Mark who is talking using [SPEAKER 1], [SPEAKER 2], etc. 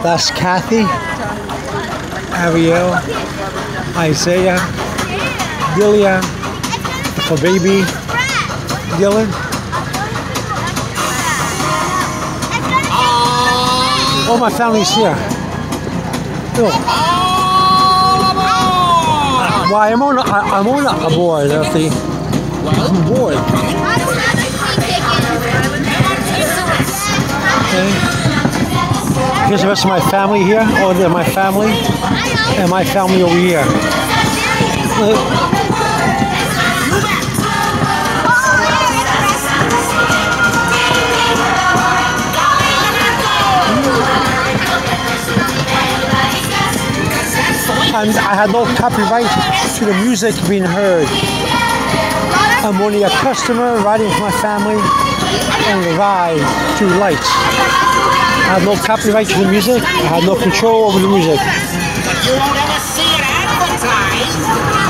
[SPEAKER 1] That's Kathy, Ariel, Isaiah, Delia, for baby, Dylan. All my family's here. Look. Why I'm on a board, Earthy. I'm bored. Okay. Here's the rest of my family here. Oh, they're my family. And my family over here. And I had no copyright to the music being heard. I'm only a customer riding with my family on the ride to lights. I have no copyright to the music. I have no control over the music.
[SPEAKER 2] You won't ever see it advertised.